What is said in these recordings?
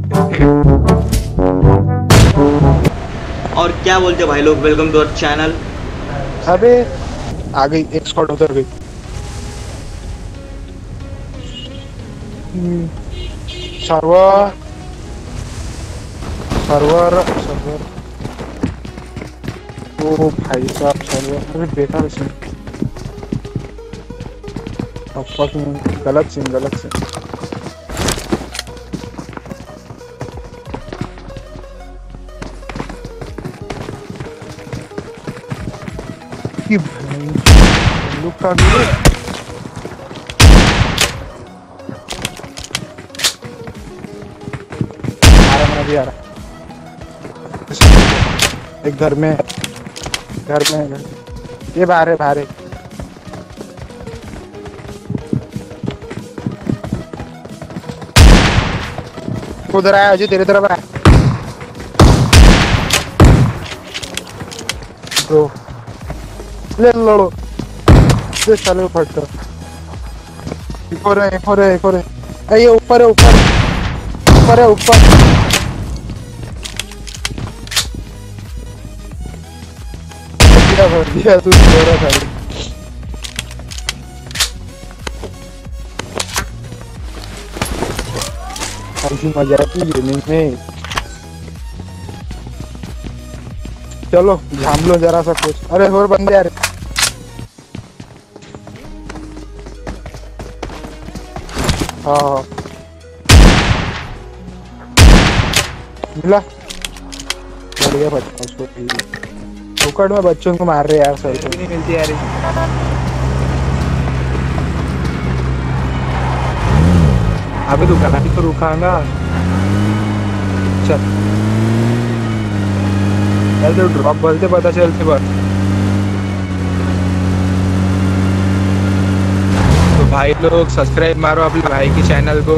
और क्या बोलते भाई लोग, वेलकम टू अवर चैनल। अबे आ गई, एक स्क्वाड उतर गई। सर्वर सर्वर सर्वर ओ भाई साहब सर्वर, अरे बेकार सीन, गलत सीन गलत सीन। कि भाई बंदूक का भी आ रहा, एक घर में ये बाहर है। उधर आया अजय, तेरे तरफ आया ब्रो, ले लड़ो, ये साले फट कर। एक और है, ये ऊपर है, ऊपर दिया तू थोड़ा था। ऐसी मजा आती गेमिंग में। चलो झाम लो जरा सा कुछ। अरे और बंदे आ रहे। हाँ मिला, बढ़िया बच्चा उसको। फुकट में बच्चों को मार रहे यार, सही से नहीं मिलती यार। अबे तू गाड़ी तो रुकाना। चल तो ड्रॉप बोलते पता चलते बस। तो भाई लोग सब्सक्राइब मारो अपने भाई के चैनल को।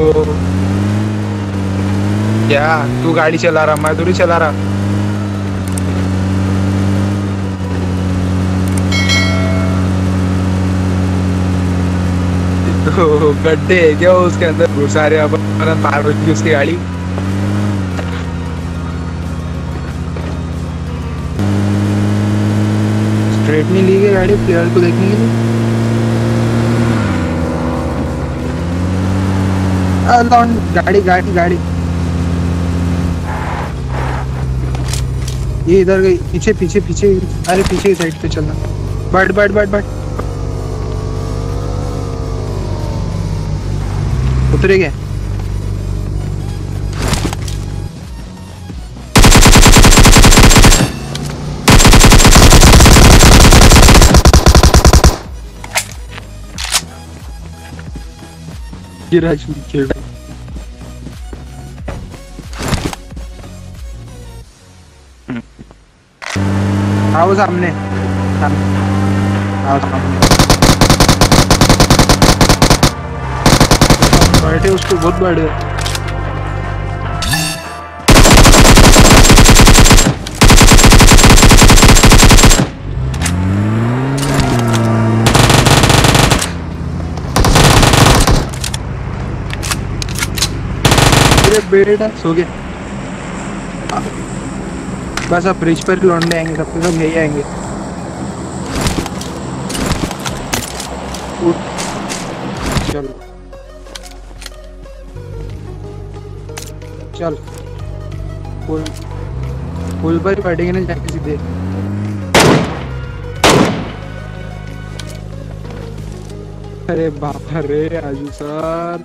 क्या तू गाड़ी चला रहा, मैं थोड़ी चला रहा। तो गड्ढे है क्या उसके अंदर घुसा रहे, अब मार रही उसकी गाड़ी। स्ट्रेट नहीं ली गई गाड़ी प्लेयर को देखने के लिए। गाड़ी ये इधर गई, पीछे। अरे पीछे की साइड पे चलना। बाट उतरे गए। गिराज खेल आओ सामने बैठे, उसको बहुत बैठे। बेटा सो गए। बस अब ब्रिज पर लौटने आएंगे, सबके सब यही आएंगे। चलो चल, पुल पर ही बैठेंगे ना जाके सीधे। अरे बाबा रे आजू सर,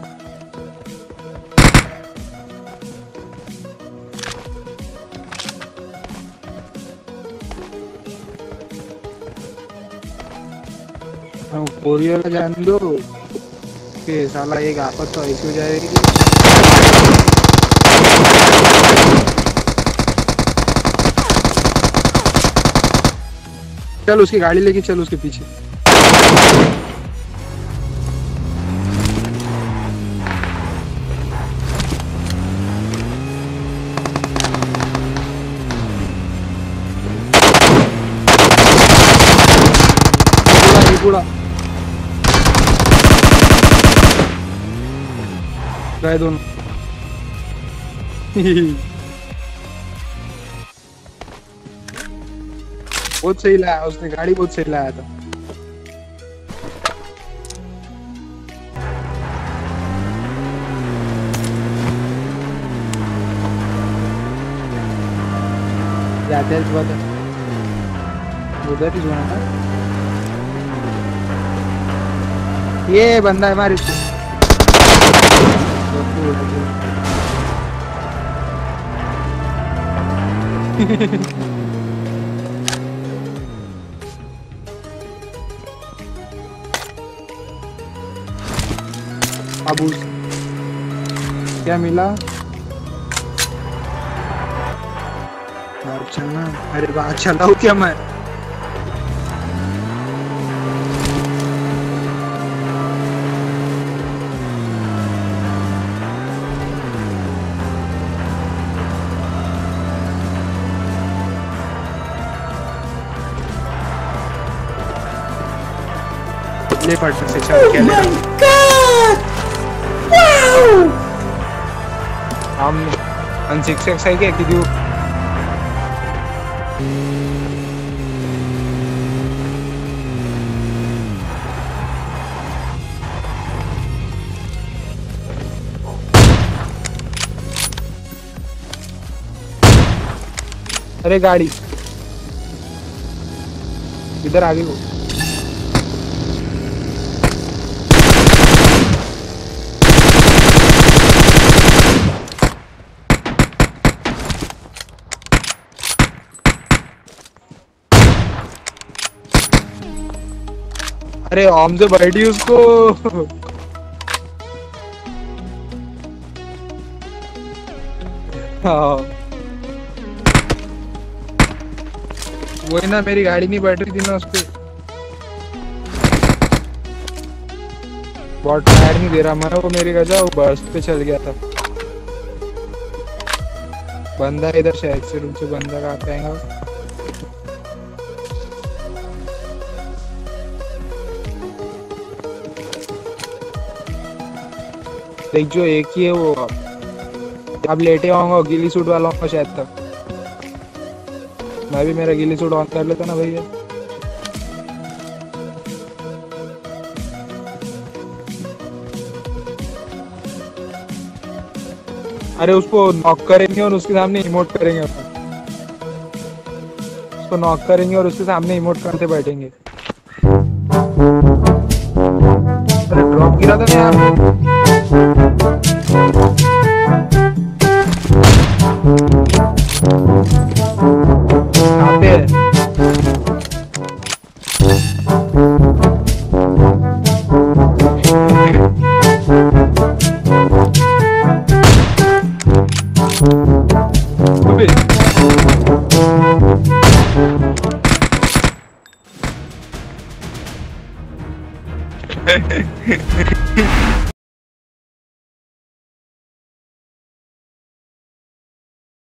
कोरिया का जान दो कि साला एक आपस तो ऐसी हो जाएगी। चल उसकी गाड़ी लेके चल उसके पीछे। गए दोनों। बहुत सही लाया उसने, गाड़ी बहुत सही लाया था। जाते हैं उधर ही जाना था। ये बंदा है हमारे अब क्या मिला? अच्छा ना, अरे वाह, चलाऊं क्या मैं? ले पटना से चल के ले। हम अनशिक्षक है क्या कि अरे गाड़ी इधर आगे को। अरे आम से बैठी उसको। हाँ वही ना, मेरी गाड़ी नहीं बैठ रही थी ना उसपे। बहुत टायर नहीं दे रहा मैं, वो मेरी वजह वो बर्स्ट पे चल गया था। बंदा इधर शायद से रूम से, बंदा कहाँ पे आएगा? देख जो एक ही है वो, अब लेटे आऊंगा गिली सूट वाला होगा शायद तक। मैं भी मेरा गिली सूट ऑन कर लेता ना भैया। अरे उसको नॉक करेंगे और उसके सामने इमोट करेंगे अपन। उसको नॉक करेंगे और उसके सामने इमोट करते बैठेंगे। अरे ड्रॉप गिरा था ना यार। कहाँ पे है?